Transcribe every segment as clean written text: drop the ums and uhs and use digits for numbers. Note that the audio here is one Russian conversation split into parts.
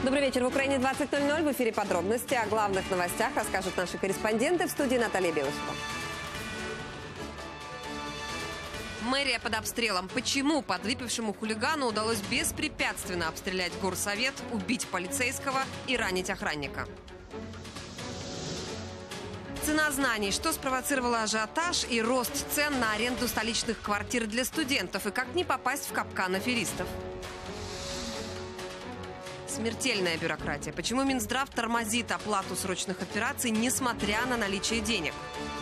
Добрый вечер. В Украине 20:00. В эфире подробности. О главных новостях расскажут наши корреспонденты. В студии Наталья Белышева. Мэрия под обстрелом. Почему подвыпившему хулигану удалось беспрепятственно обстрелять горсовет, убить полицейского и ранить охранника? Цена знаний. Что спровоцировало ажиотаж и рост цен на аренду столичных квартир для студентов? И как не попасть в капкан аферистов? Смертельная бюрократия. Почему Минздрав тормозит оплату срочных операций, несмотря на наличие денег?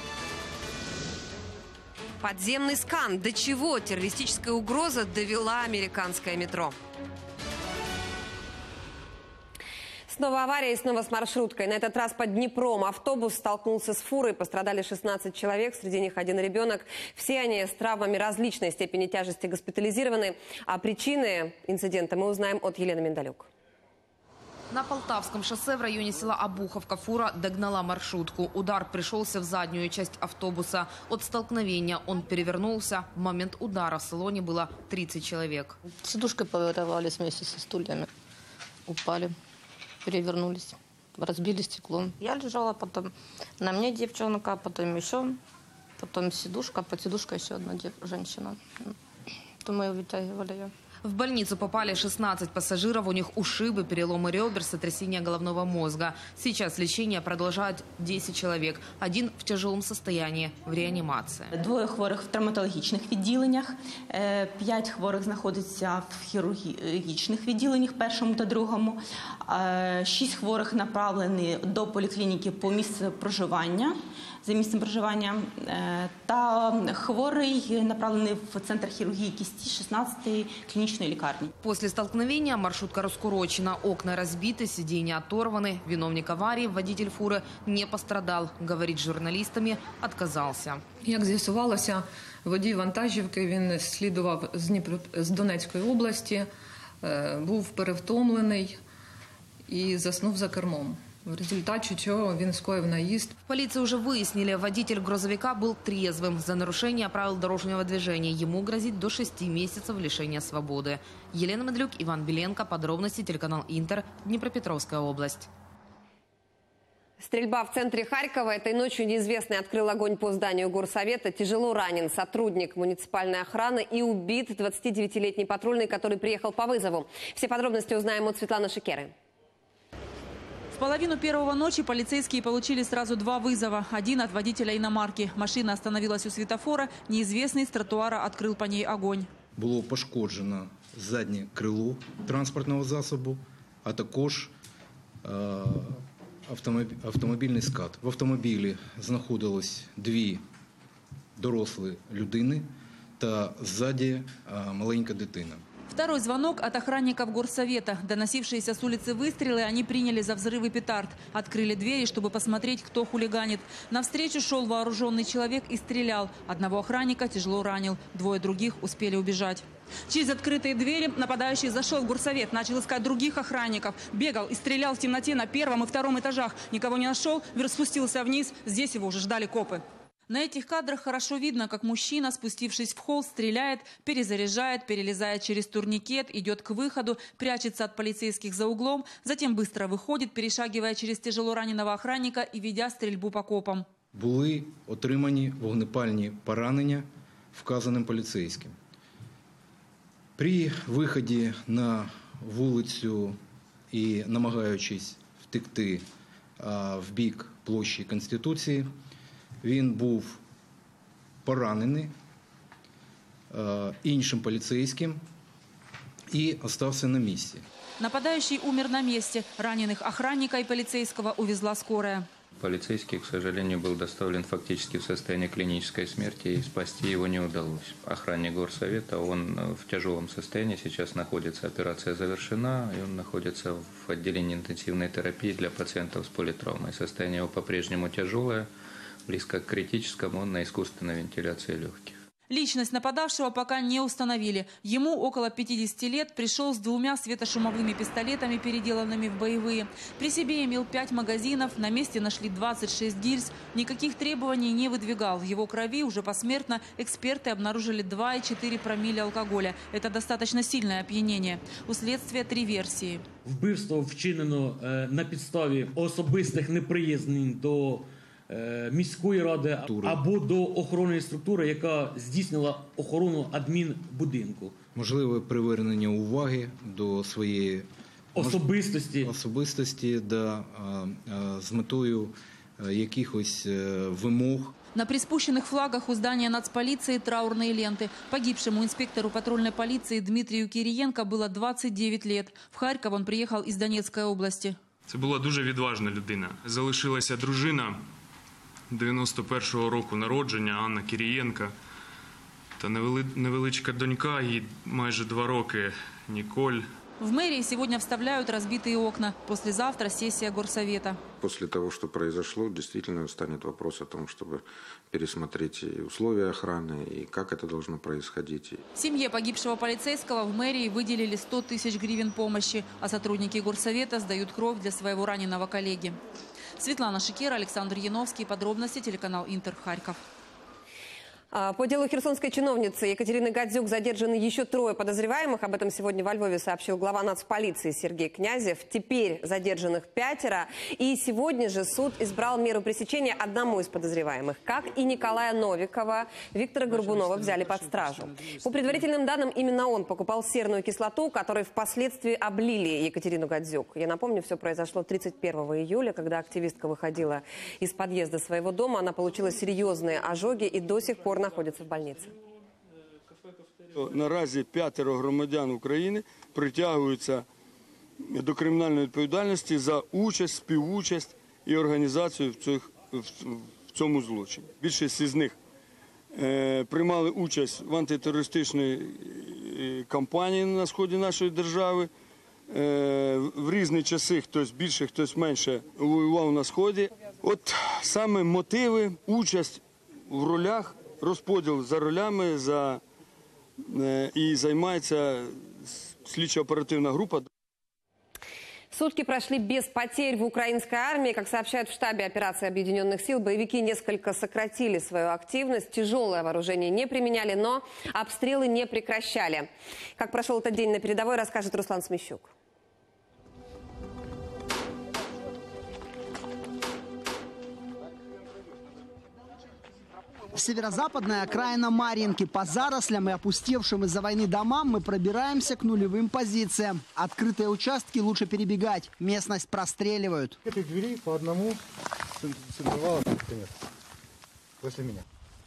Подземный скан. До чего террористическая угроза довела американское метро? Снова авария и снова с маршруткой. На этот раз под Днепром. Автобус столкнулся с фурой. Пострадали 16 человек, среди них один ребенок. Все они с травмами различной степени тяжести госпитализированы. А причины инцидента мы узнаем от Елены Миндалюк. На Полтавском шоссе в районе села Обуховка фура догнала маршрутку. Удар пришелся в заднюю часть автобуса. От столкновения он перевернулся. В момент удара в салоне было 30 человек. Сидушкой повырывались вместе со стульями. Упали, перевернулись, разбили стекло. Я лежала, потом на мне девчонка, потом еще, потом сидушка, под сидушкой еще одна женщина. То мы вытягивали ее. В больницу попали 16 пассажиров, у них ушибы, переломы ребер, сотрясение головного мозга. Сейчас лечение продолжает 10 человек. Один в тяжелом состоянии, в реанімації. 2 хворих в травматологічних відділеннях, 5 хворих знаходяться в хірургічних відділеннях, першому та другому, 6 хворих направлені до поліклініки по місцю проживання, за місцем проживання, та хворий направлений в центр хірургії кісті 16-ї клінічної лікарні. После столкновения маршрутка раскурочена, окна разбиты, сиденья оторваны. Виновник аварии, водитель фуры, не пострадал. Говорить с журналистами отказался. Як з'ясувалося, водій вантажівки, він слідував з Донецької області, був перевтомлений і заснув за кермом. В результате чего він скоїв наїзд. В полиции уже выяснили, водитель грузовика был трезвым. За нарушение правил дорожного движения ему грозит до 6 месяцев лишения свободы. Елена Медлюк, Иван Беленко. Подробности телеканал Интер. Днепропетровская область. Стрельба в центре Харькова. Этой ночью неизвестный открыл огонь по зданию горсовета. Тяжело ранен сотрудник муниципальной охраны и убит 29-летний патрульный, который приехал по вызову. Все подробности узнаем от Светланы Шикеры. В половину первого ночи полицейские получили сразу 2 вызова. Один от водителя иномарки. Машина остановилась у светофора. Неизвестный с тротуара открыл по ней огонь. Було пошкоджено заднє крило транспортного засобу, а також автомобільний скат. В автомобілі знаходилось 2 дорослі людини та ззаді маленька дитина. Второй звонок от охранников горсовета. Доносившиеся с улицы выстрелы они приняли за взрывы петард. Открыли двери, чтобы посмотреть, кто хулиганит. Навстречу шел вооруженный человек и стрелял. Одного охранника тяжело ранил. 2 других успели убежать. Через открытые двери нападающий зашел в горсовет, начал искать других охранников. Бегал и стрелял в темноте на 1-м и 2-м этажах. Никого не нашел, спустился вниз. Здесь его уже ждали копы. На этих кадрах хорошо видно, как мужчина, спустившись в холл, стреляет, перезаряжает, перелезает через турникет, идет к выходу, прячется от полицейских за углом, затем быстро выходит, перешагивая через тяжело раненого охранника и ведя стрельбу по копам. Були отримані вогнепальні поранення вказаним поліцейським. При виході на вулицю і намагаючись втекти в бік площі Конституції, він був поранений іншим поліцейським і остався на місці. Нападающий умер на месте. Раненых охранника и полицейского увезла скорая. Полицейский, к сожалению, был доставлен фактически в состоянии клинической смерти, и спасти его не удалось. Охранник горсовета, он в тяжелом состоянии, сейчас находится, операция завершена, и он находится в отделении интенсивной терапии для пациентов с политравмой. Состояние его по-прежнему тяжелое, близко к критическому, он на искусственной вентиляции легких. Личность нападавшего пока не установили. Ему около 50 лет, пришел с 2 светошумовыми пистолетами, переделанными в боевые. При себе имел 5 магазинов, на месте нашли 26 гильз. Никаких требований не выдвигал. В его крови уже посмертно эксперты обнаружили 2,4 промилле алкоголя. Это достаточно сильное опьянение. У следствия 3 версии. Вбивство вчинено на підставі особистих неприязнень до міської ради або до охоронної структури, яка здійснила охорону адмінбудинку. Можливе привернення уваги до своєї особистості з метою якихось вимог. На приспущенных флагах у здания нацполиции траурные ленты. Погибшему инспектору патрульной полиции Дмитрию Кириенко было 29 лет. В Харьков он приехал из Донецкой области. Це була дуже відважна людина. Залишилася дружина 91-го року народження Анна Кирієнка та невеличка донька, їй майже 2 роки, Николь. В мэрии сегодня вставляют разбитые окна. Послезавтра сессия горсовета. После того, что произошло, действительно станет вопрос о том, чтобы пересмотреть условия охраны и как это должно происходить. Семье погибшего полицейского в мэрии выделили 100 тысяч гривен помощи, а сотрудники горсовета сдают кровь для своего раненого коллеги. Светлана Шикера, Александр Яновский. Подробности, телеканал Интер, Харьков. По делу херсонской чиновницы Екатерины Гадзюк задержаны еще 3 подозреваемых. Об этом сегодня во Львове сообщил глава нацполиции Сергей Князев. Теперь задержанных 5. И сегодня же суд избрал меру пресечения одному из подозреваемых. Как и Николая Новикова, Виктора Горбунова взяли под стражу. По предварительным данным, именно он покупал серную кислоту, которой впоследствии облили Екатерину Гадзюк. Я напомню, все произошло 31 июля, когда активистка выходила из подъезда своего дома. Она получила серьезные ожоги и до сих пор находится в больнице. Наразі 5 громадян України притягуються до кримінальної відповідальності за участь, співучасть і організацію в цьому злочині. Більшість із них приймали участь в антитерористичній кампанії на сході нашої держави. В різні часи хтось більше, хтось менше воював на сході. От саме мотиви, участь в ролях, розподіл за ролями і займається слідчо-оперативна група. Сутки прошли без потерь в украинской армии. Как сообщают в штабе операции Объединенных сил, боевики несколько сократили свою активность. Тяжелое вооружение не применяли, но обстрелы не прекращали. Как прошел этот день на передовой, расскажет Руслан Смещук. Северо-западная окраина Марьинки. По зарослям и опустевшим из-за войны домам мы пробираемся к нулевым позициям. Открытые участки лучше перебегать. Местность простреливают. Этой двери по одному центровало конец. После меня.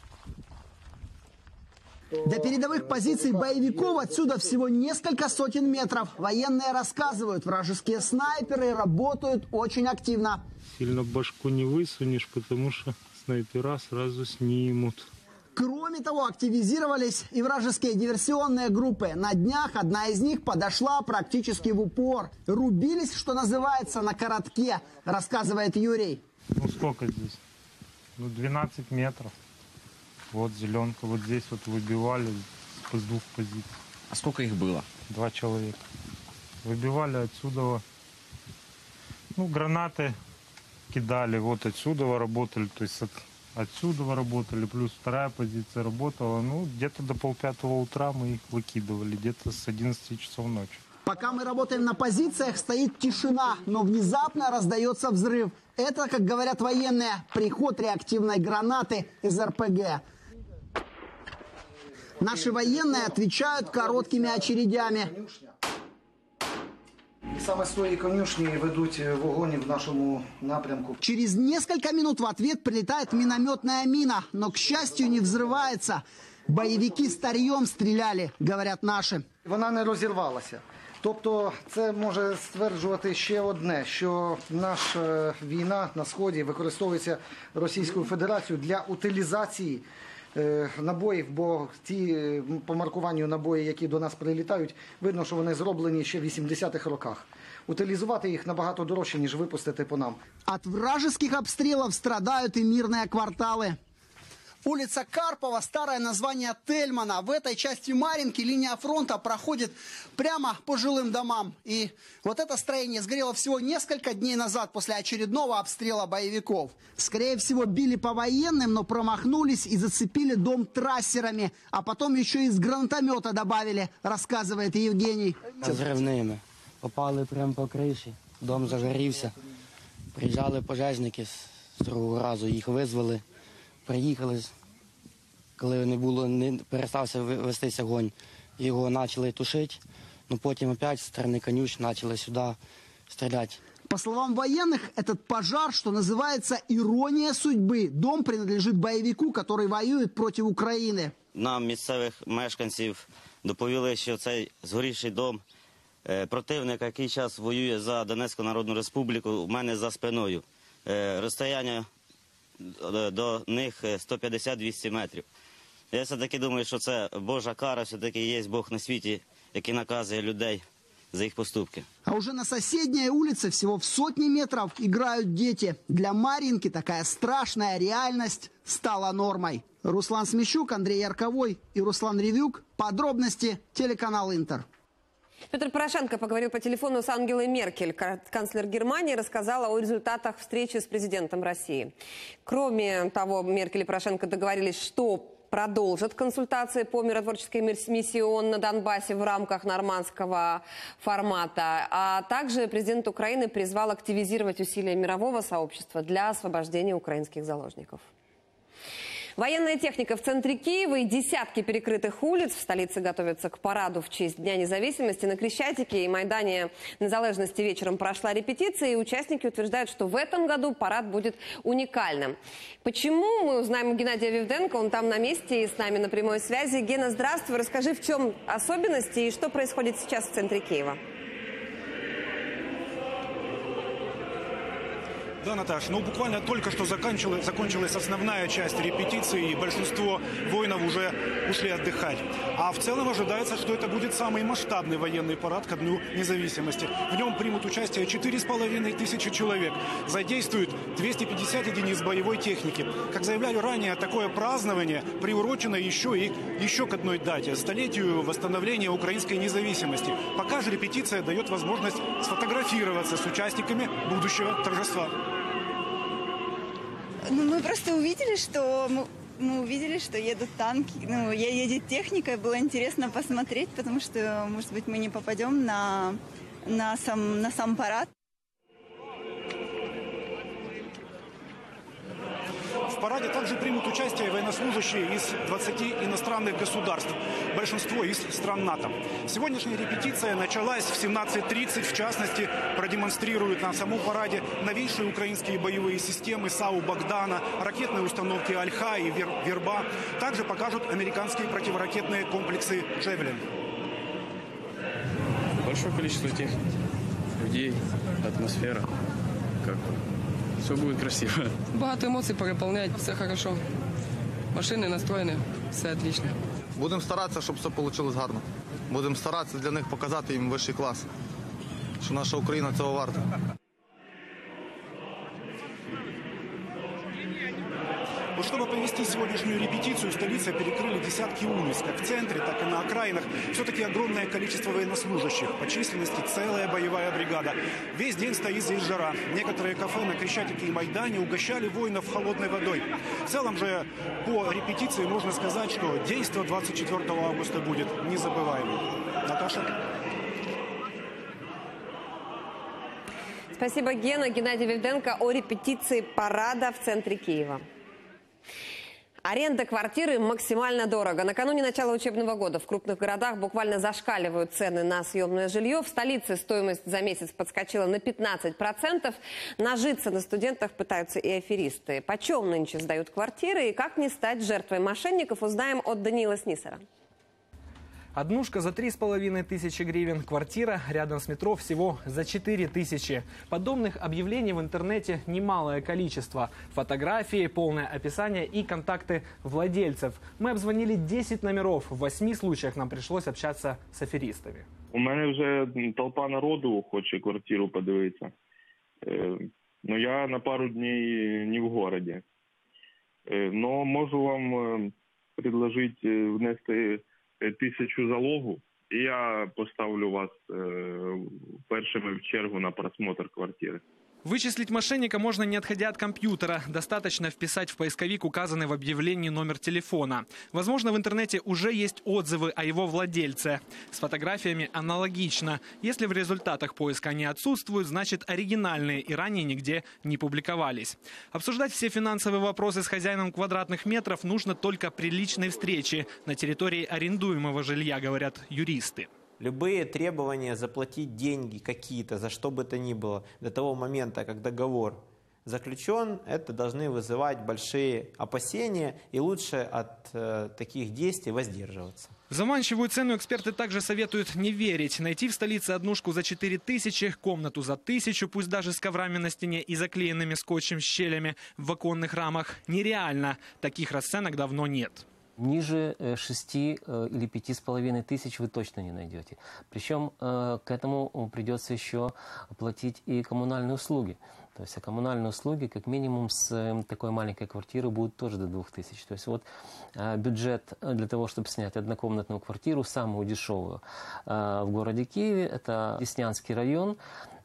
До передовых позиций боевиков отсюда всего несколько сотен метров. Военные рассказывают, вражеские снайперы работают очень активно. Сильно башку не высунешь, потому что снайпера сразу снимут. Кроме того, активизировались и вражеские диверсионные группы. На днях одна из них подошла практически в упор. Рубились, что называется, на коротке, рассказывает Юрий. Ну сколько здесь? 12 метров. Вот зеленка, вот здесь вот выбивали с 2 позиций. А сколько их было? 2 человека. Выбивали отсюда. Гранаты кидали, вот отсюда работали, то есть отсюда работали, плюс 2 позиция работала. Где-то до 4:30 утра мы их выкидывали, где-то с 11 часов ночи. Пока мы работаем на позициях, стоит тишина, но внезапно раздается взрыв. Это, как говорят военные, приход реактивной гранаты из РПГ. Наши военные отвечают короткими очередями. Саме з тої конюшні ведуть вогонь в нашому напрямку. Через несколько минут в ответ прилетает минометная мина, но, к счастью, не взрывается. Боевики старьем стреляли, говорят наши. Вона не розірвалася. Тобто це може стверджувати ще одне, що наша війна на Сході використовується Російською Федерацією для утилізації набоїв, бо ті по маркуванню набої, які до нас прилітають, видно, що вони зроблені ще в 80-х роках. Утилізувати їх набагато дорожче, ніж випустити по нам. От вражеских обстрелов страдают и мирные кварталы. Улица Карпова, старое название Тельмана. В этой части Марьинки линия фронта проходит прямо по жилым домам. И вот это строение сгорело всего несколько дней назад после очередного обстрела боевиков. Скорее всего, били по военным, но промахнулись и зацепили дом трассерами. А потом еще и из гранатомета добавили, рассказывает Евгений. Взривними. Попали прямо по криші, дом загорівся. Приїжджали пожежники з другого разу, їх визвали. Приїхали, коли не перестався вестися огонь, його почали тушити, но потім опять з сторони конюшні почали сюди стріляти. По словам военных, этот пожар, что называется, ирония судьбы. Дом принадлежит боевику, который воюет против Украины. Нам, місцевих мешканців, доповіли, що цей згорівший дом противника, який зараз воює за Донецьку Народну Республіку, у мене за спиною. Розстояння до них 150-200 метрів. Я все-таки думаю, що це Божа кара, все-таки є Бог на світі, який наказує людей за их поступки. А уже на соседней улице, всего в сотни метров, играют дети. Для Марьинки такая страшная реальность стала нормой. Руслан Смещук, Андрей Ярковой и Руслан Ревюк. Подробности телеканал Интер. Петр Порошенко поговорил по телефону с Ангелой Меркель. Канцлер Германии рассказала о результатах встречи с президентом России. Кроме того, Меркель и Порошенко договорились, что продолжат консультации по миротворческой миссии ООН на Донбассе в рамках нормандского формата. А также президент Украины призвал активизировать усилия мирового сообщества для освобождения украинских заложников. Военная техника в центре Киева и десятки перекрытых улиц. В столице готовятся к параду в честь Дня независимости. На Крещатике и Майдане Незалежности вечером прошла репетиция, и участники утверждают, что в этом году парад будет уникальным. Почему, мы узнаем у Геннадия Вивденко, он там на месте и с нами на прямой связи. Гена, здравствуй, расскажи, в чем особенности и что происходит сейчас в центре Киева. Да, Наташ, ну буквально только что закончилась основная часть репетиции, и большинство воинов уже ушли отдыхать. А в целом ожидается, что это будет самый масштабный военный парад ко Дню независимости. В нем примут участие 4500 человек. Задействуют 250 единиц боевой техники. Как заявляли ранее, такое празднование приурочено еще к одной дате – столетию восстановления украинской независимости. Пока же репетиция дает возможность сфотографироваться с участниками будущего торжества. Ну, мы просто увидели, что едут танки, едет техника, и было интересно посмотреть, потому что, может быть, мы не попадем на сам парад. В параде также примут участие военнослужащие из 20 иностранных государств, большинство из стран НАТО. Сегодняшняя репетиция началась в 17:30, в частности, продемонстрируют на самом параде новейшие украинские боевые системы САУ «Богдана», ракетные установки «Альха» и «Верба». Также покажут американские противоракетные комплексы «Джевелин». Большое количество техники, людей, атмосфера, все будет красиво. Багато емоцій переповняють, все хорошо. Машини настроєні, все отлично. Будемо старатися, щоб все вийшло гарно. Будемо старатися для них показати їм вищий клас, що наша Україна цього варта. Вот чтобы провести сегодняшнюю репетицию, в столице перекрыли десятки улиц, как в центре, так и на окраинах. Все-таки огромное количество военнослужащих, по численности целая боевая бригада. Весь день стоит здесь жара. Некоторые кафе на Крещатике и Майдане угощали воинов холодной водой. В целом же по репетиции можно сказать, что действо 24 августа будет незабываемым. Наташа? Спасибо, Гена. Геннадий Вивденко о репетиции парада в центре Киева. Аренда квартиры максимально дорого. Накануне начала учебного года в крупных городах буквально зашкаливают цены на съемное жилье. В столице стоимость за месяц подскочила на 15%. Нажиться на студентах пытаются и аферисты. Почем нынче сдают квартиры и как не стать жертвой мошенников, узнаем от Даниила Снисера. Однушка за 3500 гривен, квартира рядом с метро всего за 4000. Подобных объявлений в интернете немалое количество. Фотографии, полное описание и контакты владельцев. Мы обзвонили 10 номеров. В 8 случаях нам пришлось общаться с аферистами. У мене вже толпа народу хоче квартиру подивитися. Но я на пару дней не в городе. Но можу вам предложити внести 1000 залогу, і я поставлю вас першими в чергу на просмотр квартири. Вычислить мошенника можно, не отходя от компьютера. Достаточно вписать в поисковик указанный в объявлении номер телефона. Возможно, в интернете уже есть отзывы о его владельце. С фотографиями аналогично. Если в результатах поиска они отсутствуют, значит оригинальные и ранее нигде не публиковались. Обсуждать все финансовые вопросы с хозяином квадратных метров нужно только при личной встрече на территории арендуемого жилья, говорят юристы. Любые требования заплатить деньги какие-то, за что бы то ни было, до того момента, как договор заключен, это должны вызывать большие опасения, и лучше от таких действий воздерживаться. В заманчивую цену эксперты также советуют не верить. Найти в столице однушку за 4000, комнату за 1000, пусть даже с коврами на стене и заклеенными скотчем щелями в оконных рамах, нереально. Таких расценок давно нет. Ниже 6 или 5,5 тысяч вы точно не найдете. Причем к этому придется еще платить и коммунальные услуги. То есть коммунальные услуги как минимум с такой маленькой квартиры будут тоже до 2000. То есть вот бюджет для того, чтобы снять однокомнатную квартиру, самую дешевую в городе Киеве, это Деснянский район,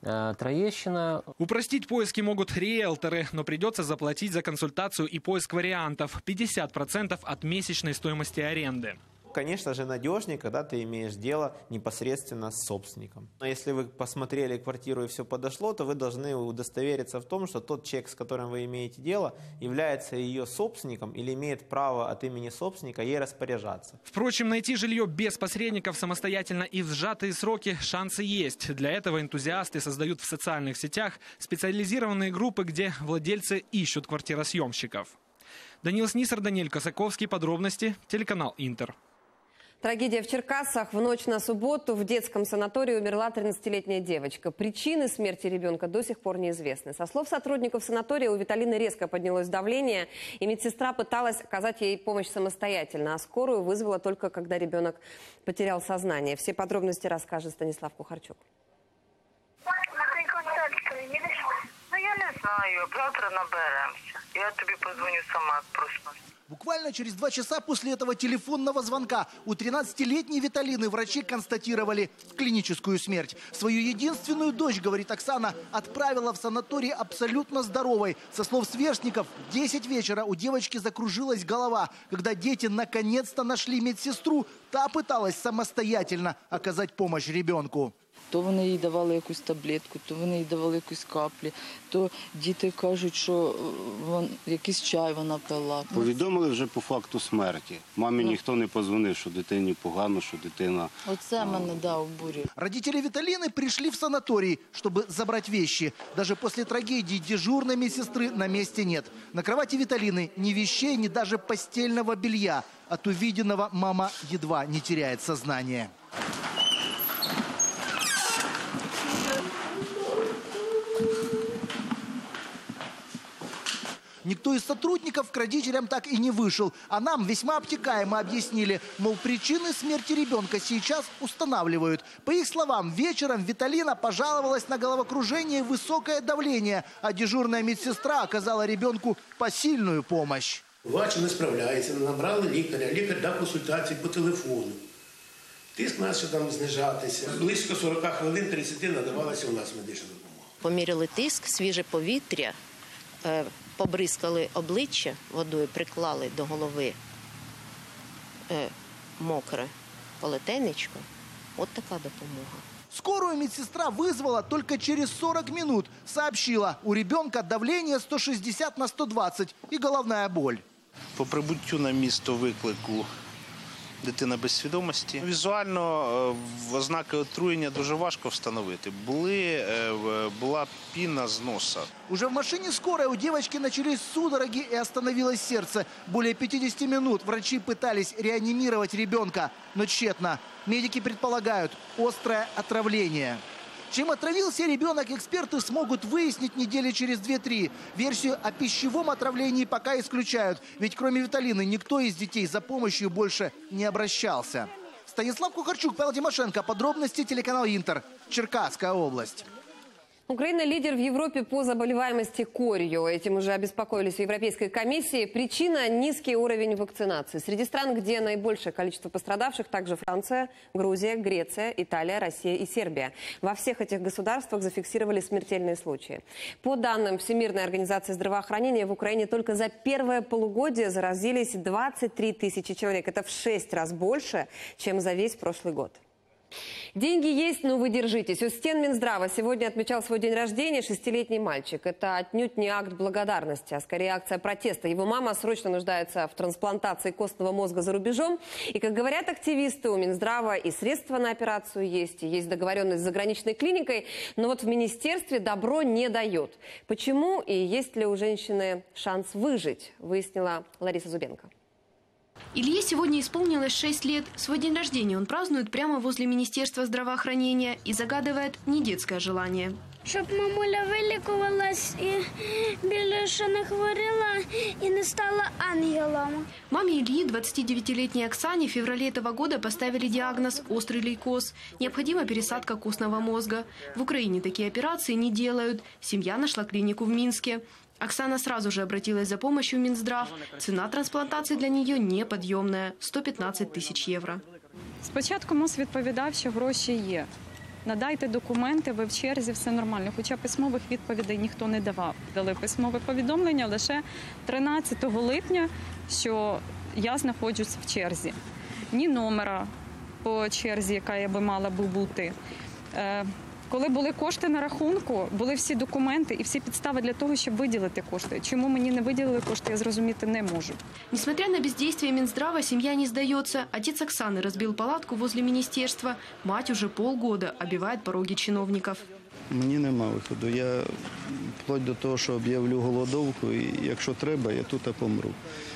Троещина. Упростить поиски могут риэлторы, но придется заплатить за консультацию и поиск вариантов. 50% от месячной стоимости аренды. Конечно же, надежнее, когда ты имеешь дело непосредственно с собственником. Но если вы посмотрели квартиру и все подошло, то вы должны удостовериться в том, что тот человек, с которым вы имеете дело, является ее собственником или имеет право от имени собственника ей распоряжаться. Впрочем, найти жилье без посредников самостоятельно и в сжатые сроки шансы есть. Для этого энтузиасты создают в социальных сетях специализированные группы, где владельцы ищут квартиросъемщиков. Данил Снисар, Даниэль Косаковский. Подробности. Телеканал Интер. Трагедия в Черкасах. В ночь на субботу в детском санатории умерла 13-летняя девочка. Причины смерти ребенка до сих пор неизвестны. Со слов сотрудников санатория, у Виталины резко поднялось давление, и медсестра пыталась оказать ей помощь самостоятельно, а скорую вызвала только когда ребенок потерял сознание. Все подробности расскажет Станислав Кухарчук. Ну, я не знаю. Завтра наберемся. Я тобі позвоню сама, як проснусь. Буквально через 2 часа после этого телефонного звонка у 13-летней Виталины врачи констатировали клиническую смерть. Свою единственную дочь, говорит Оксана, отправила в санаторий абсолютно здоровой. Со слов сверстников, в 10 вечера у девочки закружилась голова. Когда дети наконец-то нашли медсестру, та пыталась самостоятельно оказать помощь ребенку. То вони їй давали якусь таблетку, то вони їй давали якусь каплі, то діти кажуть, що якийсь чай вона пила. Повідомили вже по факту смерті. Мамі ніхто не позвонив, що дитині погано, що дитина... Оце мене, да, обурює. Родители Виталины пришли в санаторий, чтобы забрать вещи. Даже после трагедии дежурной медсестры на месте нет. На кровати Виталины ни вещей, ни даже постельного белья. От увиденного мама едва не теряет сознание. Никто из сотрудников к родителям так и не вышел. А нам весьма обтекаемо объяснили, мол, причины смерти ребенка сейчас устанавливают. По их словам, вечером Виталина пожаловалась на головокружение и высокое давление, а дежурная медсестра оказала ребенку посильную помощь. Бачу, не справляється, набрали лікаря, лікар дав консультації по телефону. Тиск почав там знижатися. Близько 40 хвилин, 30 надавалася у нас медична допомога. Поміряли тиск, свіже повітря, побризкали обличчя водою, приклали до голови мокре полотенечко. Вот такая допомога. Скорую медсестра вызвала только через 40 минут. Сообщила, у ребенка давление 160 на 120 и головная боль. По прибуттю на місто виклику дитина без свідомості. Візуально ознаки отруєння дуже важко встановити. Була піна з носа. Уже в машине скорой у девочки начались судороги и остановилось сердце. Более 50 минут врачи пытались реанимировать ребенка, но тщетно. Медики предполагают острое отравление. Чем отравился ребенок, эксперты смогут выяснить недели через 2-3. Версию о пищевом отравлении пока исключают. Ведь кроме Виталины никто из детей за помощью больше не обращался. Станислав Кухарчук, Павел Тимошенко. Подробности телеканал Интер. Черкасская область. Украина лидер в Европе по заболеваемости корью. Этим уже обеспокоились в Европейской комиссии. Причина – низкий уровень вакцинации. Среди стран, где наибольшее количество пострадавших, также Франция, Грузия, Греция, Италия, Россия и Сербия. Во всех этих государствах зафиксировали смертельные случаи. По данным Всемирной организации здравоохранения, в Украине только за первое полугодие заразились 23 тысячи человек. Это в 6 раз больше, чем за весь прошлый год. Деньги есть, но вы держитесь. У стен Минздрава сегодня отмечал свой день рождения 6-летний мальчик. Это отнюдь не акт благодарности, а скорее акция протеста. Его мама срочно нуждается в трансплантации костного мозга за рубежом. И, как говорят активисты, у Минздрава и средства на операцию есть, и есть договоренность с заграничной клиникой. Но вот в министерстве добро не дает. Почему и есть ли у женщины шанс выжить, выяснила Лариса Зубенко. Илье сегодня исполнилось 6 лет. Свой день рождения он празднует прямо возле Министерства здравоохранения и загадывает не детское желание. Щоб мамуля вилікувалась і більше не хворіла і не стала ангелом. Маме Ильи, 29-летней Оксане, в феврале этого года поставили диагноз «острый лейкоз». Необходима пересадка костного мозга. В Украине такие операции не делают. Семья нашла клинику в Минске. Оксана сразу же обратилась за помощью в Минздрав. Цена трансплантации для нее неподъемная – 115 тысяч евро. Спочатку МОЗ відповідав, що гроші є. Надайте документи, ви в черзі, все нормально. Хоча письмових відповідей ніхто не давав. Дали письмове повідомлення лише 13 липня, що я знаходжусь в черзі. Ні номера по черзі, яка я би мала бути. Коли були кошти на рахунку, були всі документи і всі підстави для того, щоб виділити кошти. Чому мені не виділили кошти, я зрозуміти не можу. Несмотря на бездействие Минздрава, семья не сдается. Отец Оксаны разбил палатку возле министерства. Мать уже полгода обивает пороги чиновников. Мені нема виходу. Я вплоть до того, що об'явлю голодовку, і якщо треба, я тут помру.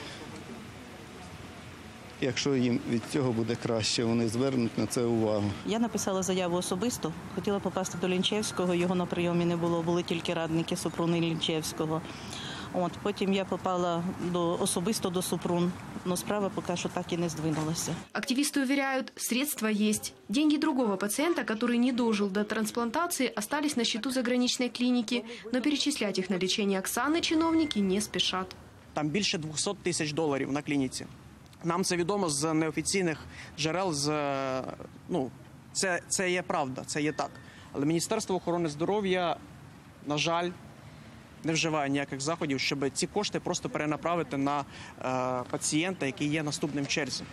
Якщо їм від цього буде краще, вони звернуть на це увагу. Я написала заяву особисто. Хотіла попасти до Лінчевського, його на прийомі не було, були тільки радники Супрун і Лінчевського. Потім я попала особисто до Супрун, но справа пока что так и не сдвинулась. Активисты уверяют, средства есть. Деньги другого пациента, который не дожил до трансплантации, остались на счету заграничной клиники, но перечислять их на лечение Оксаны чиновники не спешат. Там більше 200 тисяч доларів на клініці. Нам це відомо з неофіційних джерел, це є правда, це є так. Але Міністерство охорони здоров'я, на жаль, не вживає ніяких заходів, щоб ці кошти просто перенаправити на пацієнта, який є наступним в черзі.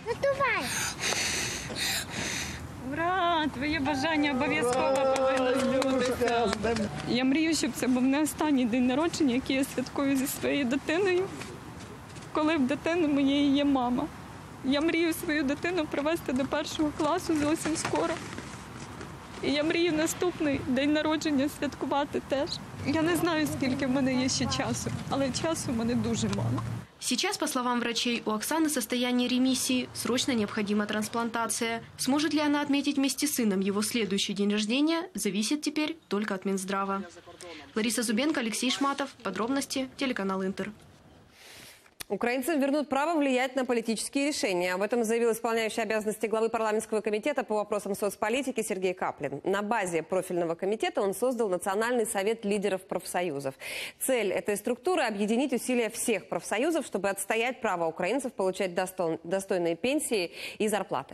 Ура! Твоє бажання обов'язково повинно збутися. Я мрію, щоб це був не останній день народження, який я святкую зі своєю дитиною, коли в дитини моєї є мама. Я мрію свою дитину привезти до 1 класу зовсім скоро. І я мрію наступний день народження святкувати теж. Я не знаю, скільки в мене є ще часу, але часу в мене дуже мало. Сейчас, по словам врачей, у Оксаны состояние ремиссии, срочно необходима трансплантация. Сможет ли она отметить вместе с сыном его следующий день рождения, зависит теперь только от Минздрава. Лариса Зубенко, Алексей Шматов. Подробности, телеканал Интер. Украинцам вернут право влиять на политические решения. Об этом заявил исполняющий обязанности главы парламентского комитета по вопросам соцполитики Сергей Каплин. На базе профильного комитета он создал Национальный совет лидеров профсоюзов. Цель этой структуры – объединить усилия всех профсоюзов, чтобы отстоять право украинцев получать достойные пенсии и зарплаты.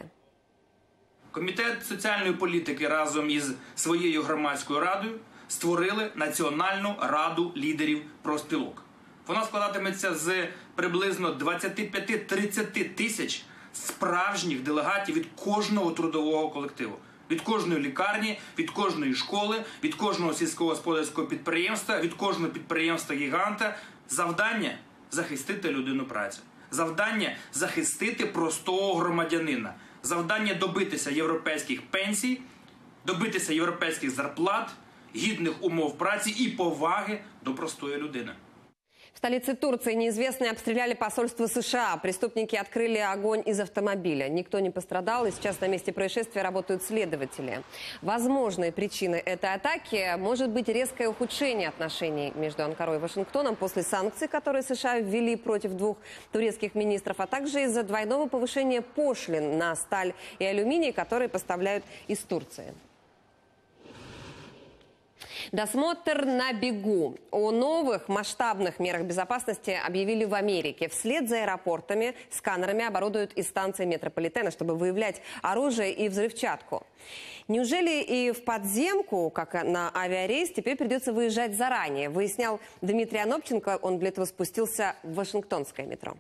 Комітет соціальної політики разом із своєю громадською радою створили Національну раду лідерів профспілок. Вона складатиметься з приблизно 25-30 тисяч справжніх делегатів від кожного трудового колективу. Від кожної лікарні, від кожної школи, від кожного сільськогосподарського підприємства, від кожного підприємства-гіганта. Завдання – захистити людину праці. Завдання – захистити простого громадянина. Завдання – добитися європейських пенсій, добитися європейських зарплат, гідних умов праці і поваги до простої людини. В столице Турции неизвестные обстреляли посольство США. Преступники открыли огонь из автомобиля. Никто не пострадал, и сейчас на месте происшествия работают следователи. Возможной причиной этой атаки может быть резкое ухудшение отношений между Анкарой и Вашингтоном после санкций, которые США ввели против 2 турецких министров, а также из-за двойного повышения пошлин на сталь и алюминий, которые поставляют из Турции. Досмотр на бегу. О новых масштабных мерах безопасности объявили в Америке. Вслед за аэропортами сканерами оборудуют и станции метрополитена, чтобы выявлять оружие и взрывчатку. Неужели и в подземку, как на авиарейс, теперь придется выезжать заранее? Выяснял Дмитрий Анопченко. Он для этого спустился в Вашингтонское метро.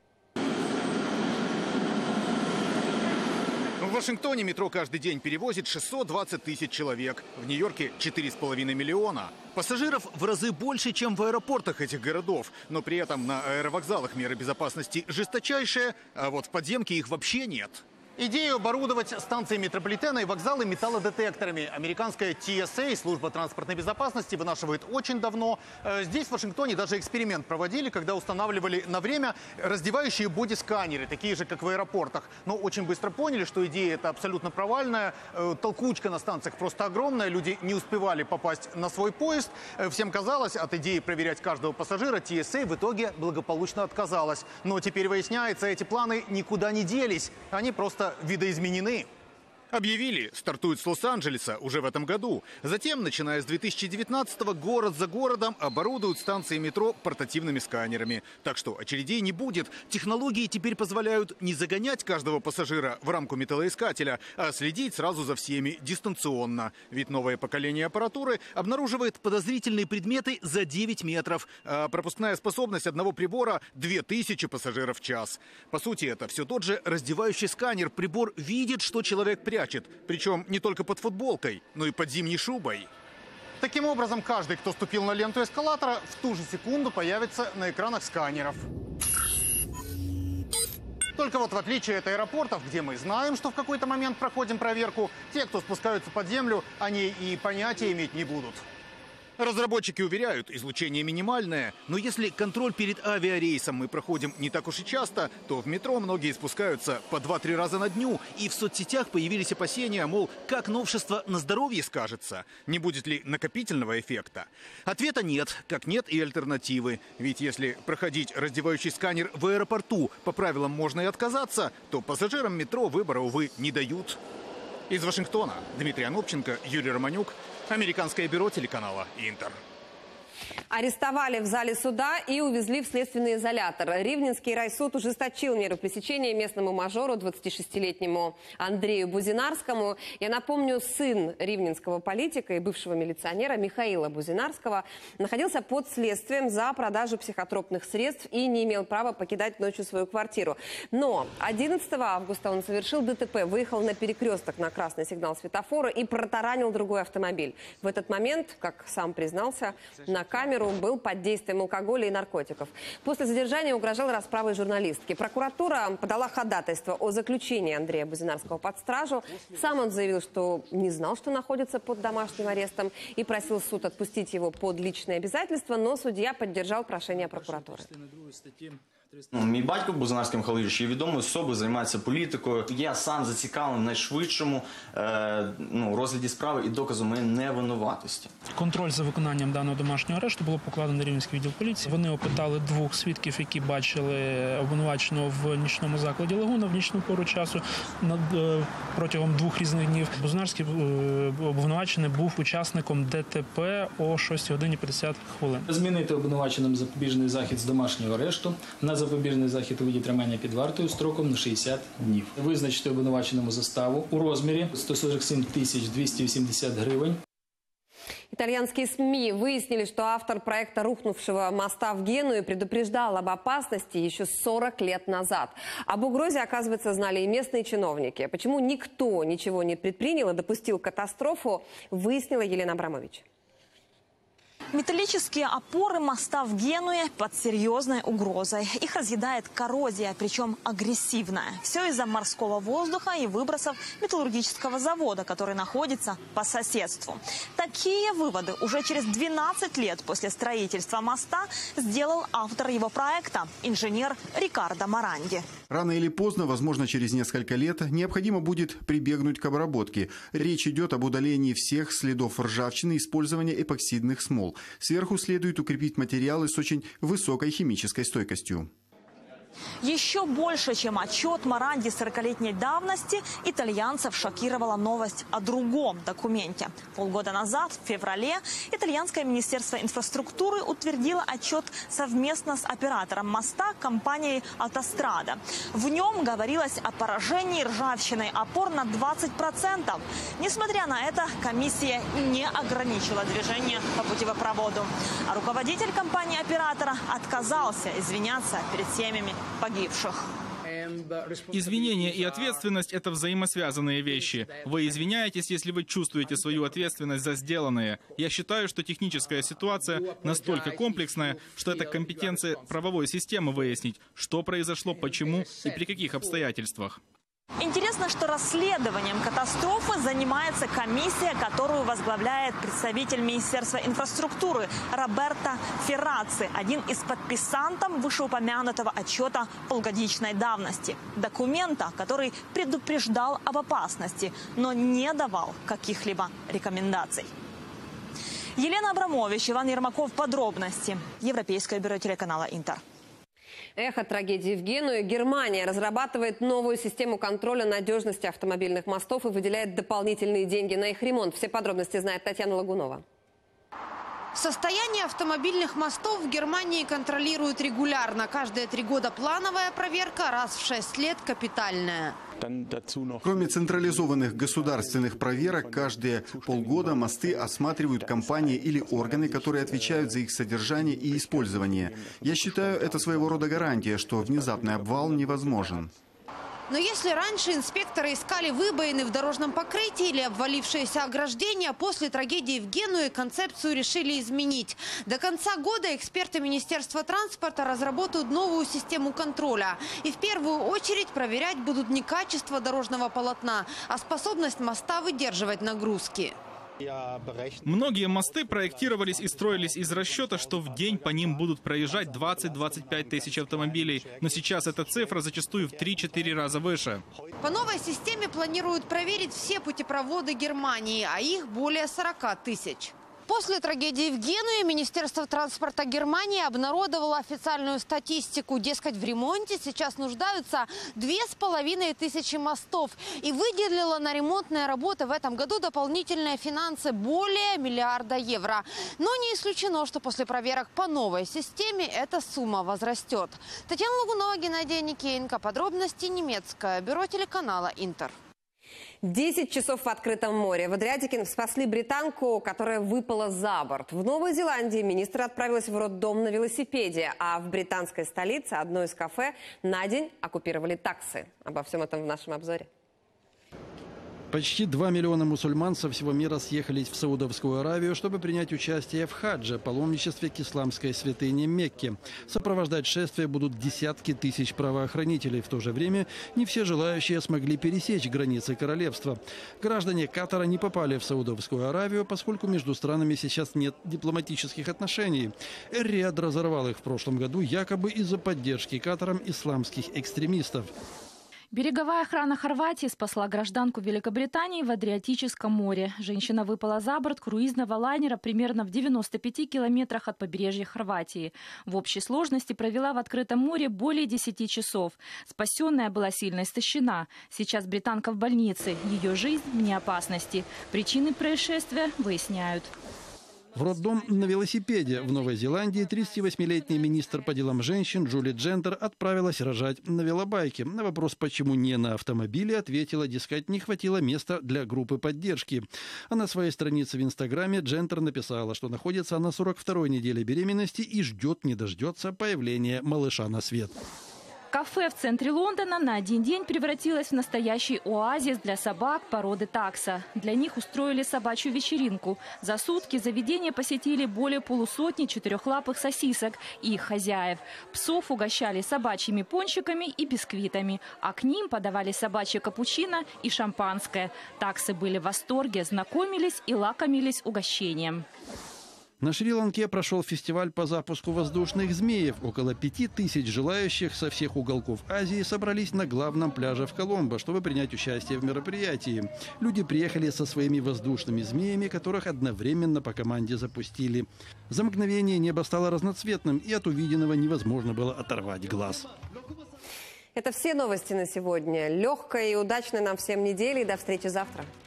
В Вашингтоне метро каждый день перевозит 620 тысяч человек. В Нью-Йорке 4,5 миллиона. Пассажиров в разы больше, чем в аэропортах этих городов. Но при этом на аэровокзалах меры безопасности жесточайшие, а вот в подземке их вообще нет. Идею оборудовать станции метрополитена и вокзалы металлодетекторами американская TSA, служба транспортной безопасности, вынашивает очень давно. Здесь, в Вашингтоне, даже эксперимент проводили, когда устанавливали на время раздевающие боди-сканеры, такие же, как в аэропортах. Но очень быстро поняли, что идея эта абсолютно провальная. Толкучка на станциях просто огромная, люди не успевали попасть на свой поезд. Всем казалось, от идеи проверять каждого пассажира TSA в итоге благополучно отказалась. Но теперь выясняется, эти планы никуда не делись. Они просто видоизменены. Объявили, стартует с Лос-Анджелеса уже в этом году. Затем, начиная с 2019-го, город за городом оборудуют станции метро портативными сканерами. Так что очередей не будет. Технологии теперь позволяют не загонять каждого пассажира в рамку металлоискателя, а следить сразу за всеми дистанционно. Ведь новое поколение аппаратуры обнаруживает подозрительные предметы за 9 метров. А пропускная способность одного прибора – 2000 пассажиров в час. По сути, это все тот же раздевающий сканер. Прибор видит, что человек прячет. Причем не только под футболкой, но и под зимней шубой. Таким образом, каждый, кто ступил на ленту эскалатора, в ту же секунду появится на экранах сканеров. Только вот в отличие от аэропортов, где мы знаем, что в какой-то момент проходим проверку, те, кто спускаются под землю, они и понятия иметь не будут. Разработчики уверяют, излучение минимальное, но если контроль перед авиарейсом мы проходим не так уж и часто, то в метро многие спускаются по 2-3 раза на дню, и в соцсетях появились опасения, мол, как новшество на здоровье скажется, не будет ли накопительного эффекта. Ответа нет, как нет и альтернативы. Ведь если проходить раздевающий сканер в аэропорту по правилам можно и отказаться, то пассажирам метро выбора, увы, не дают. Из Вашингтона Дмитрий Анопченко, Юрий Романюк, Американское бюро телеканала «Интер». Арестовали в зале суда и увезли в следственный изолятор. Ривненский райсуд ужесточил меру пресечения местному мажору, 26-летнему Андрею Бузинарскому. Я напомню, сын ривненского политика и бывшего милиционера Михаила Бузинарского находился под следствием за продажу психотропных средств и не имел права покидать ночью свою квартиру. Но 11 августа он совершил ДТП, выехал на перекресток на красный сигнал светофора и протаранил другой автомобиль. В этот момент, как сам признался, на камеру был под действием алкоголя и наркотиков. После задержания угрожал расправой журналистки. Прокуратура подала ходатайство о заключении Андрея Бузинарского под стражу. Сам он заявил, что не знал, что находится под домашним арестом, и просил суд отпустить его под личные обязательства, но судья поддержал прошение прокуратуры. Мій батько Бузинарський Михайло Юрійович є відомою особою, займається політикою. Я сам зацікавлений в найшвидшому розгляді справи і доказу моєї невинуватості. Контроль за виконанням даного домашнього арешту було покладено на Рівненський відділ поліції. Вони опитали 2 свідків, які бачили обвинуваченого в нічному закладі «Лагуна» в нічну пору часу протягом 2 різних днів. Бузинарський обвинувачений був учасником ДТП о 6 годині 50 хвилин. Змінити обвинуваченим запобіжний захід з домашнього арешту на запобіжний захід у виді тримання під вартою строком на 60 днів. Визначити обвинуваченому заставу у розмірі 147 280 гривень. Итальянские СМИ выяснили, что автор проекта рухнувшего моста в Генуе предупреждал об опасности еще 40 лет назад. Об угрозе, оказывается, знали и местные чиновники. Почему никто ничего не предпринял и допустил катастрофу, выяснила Елена Абрамович. Металлические опоры моста в Генуе под серьезной угрозой. Их разъедает коррозия, причем агрессивная. Все из-за морского воздуха и выбросов металлургического завода, который находится по соседству. Такие выводы уже через 12 лет после строительства моста сделал автор его проекта, инженер Рикардо Моранди. Рано или поздно, возможно, через несколько лет, необходимо будет прибегнуть к обработке. Речь идет об удалении всех следов ржавчины и использования эпоксидных смол. Сверху следует укрепить материалы с очень высокой химической стойкостью. Еще больше, чем отчет Моранди 40-летней давности, итальянцев шокировала новость о другом документе. Полгода назад, в феврале, итальянское министерство инфраструктуры утвердило отчет совместно с оператором моста компанией «Автострада». В нем говорилось о поражении ржавчиной опор на 20%. Несмотря на это, комиссия не ограничила движение по путевопроводу. А руководитель компании-оператора отказался извиняться перед семьями погибших. Извинения и ответственность – это взаимосвязанные вещи. Вы извиняетесь, если вы чувствуете свою ответственность за сделанное. Я считаю, что техническая ситуация настолько комплексная, что это компетенция правовой системы выяснить, что произошло, почему и при каких обстоятельствах. Интересно, что расследованием катастрофы занимается комиссия, которую возглавляет представитель Министерства инфраструктуры Роберто Ферраци, один из подписантов вышеупомянутого отчета полугодичной давности. Документа, который предупреждал об опасности, но не давал каких-либо рекомендаций. Елена Абрамович, Иван Ермаков. Подробности. Европейское бюро телеканала «Интер». Эхо трагедии в Генуе. Германия разрабатывает новую систему контроля надежности автомобильных мостов и выделяет дополнительные деньги на их ремонт. Все подробности знает Татьяна Лагунова. Состояние автомобильных мостов в Германии контролируют регулярно. Каждые 3 года плановая проверка, раз в 6 лет капитальная. Кроме централизованных государственных проверок, каждые полгода мосты осматривают компании или органы, которые отвечают за их содержание и использование. Я считаю, это своего рода гарантия, что внезапный обвал невозможен. Но если раньше инспекторы искали выбоины в дорожном покрытии или обвалившиеся ограждения, после трагедии в Генуе концепцию решили изменить. До конца года эксперты Министерства транспорта разработают новую систему контроля. И в первую очередь проверять будут не качество дорожного полотна, а способность моста выдерживать нагрузки. Многие мосты проектировались и строились из расчета, что в день по ним будут проезжать 20-25 тысяч автомобилей. Но сейчас эта цифра зачастую в 3-4 раза выше. По новой системе планируют проверить все путепроводы Германии, а их более 40 тысяч. После трагедии в Генуе Министерство транспорта Германии обнародовало официальную статистику. Дескать, в ремонте сейчас нуждаются 2500 мостов. И выделило на ремонтные работы в этом году дополнительные финансы более 1 миллиарда евро. Но не исключено, что после проверок по новой системе эта сумма возрастет. Татьяна Лагунова, Геннадий Никеенко. Подробности немецкое бюро телеканала «Интер». 10 часов в открытом море. В Адриатике спасли британку, которая выпала за борт. В Новой Зеландии министр отправилась в роддом на велосипеде. А в британской столице одно из кафе на день оккупировали таксы. Обо всем этом в нашем обзоре. Почти 2 миллиона мусульман со всего мира съехались в Саудовскую Аравию, чтобы принять участие в хадже, паломничестве к исламской святыне Мекке. Сопровождать шествие будут десятки тысяч правоохранителей. В то же время не все желающие смогли пересечь границы королевства. Граждане Катара не попали в Саудовскую Аравию, поскольку между странами сейчас нет дипломатических отношений. Эр-Рияд разорвал их в прошлом году якобы из-за поддержки Катаром исламских экстремистов. Береговая охрана Хорватии спасла гражданку Великобритании в Адриатическом море. Женщина выпала за борт круизного лайнера примерно в 95 километрах от побережья Хорватии. В общей сложности провела в открытом море более 10 часов. Спасенная была сильно истощена. Сейчас британка в больнице. Ее жизнь вне опасности. Причины происшествия выясняют. В роддом на велосипеде в Новой Зеландии 38-летний министр по делам женщин Джули Джентер отправилась рожать на велобайке. На вопрос, почему не на автомобиле, ответила, дескать, не хватило места для группы поддержки. А на своей странице в Инстаграме Джентер написала, что находится на 42-й неделе беременности и ждет не дождется появления малыша на свет. Кафе в центре Лондона на один день превратилось в настоящий оазис для собак породы такса. Для них устроили собачью вечеринку. За сутки заведение посетили более полусотни четырехлапых сосисок и их хозяев. Псов угощали собачьими пончиками и бисквитами, а к ним подавали собачье капучино и шампанское. Таксы были в восторге, знакомились и лакомились угощением. На Шри-Ланке прошел фестиваль по запуску воздушных змеев. Около 5000 желающих со всех уголков Азии собрались на главном пляже в Коломбо, чтобы принять участие в мероприятии. Люди приехали со своими воздушными змеями, которых одновременно по команде запустили. За мгновение небо стало разноцветным, и от увиденного невозможно было оторвать глаз. Это все новости на сегодня. Легкой и удачной нам всем недели. И до встречи завтра.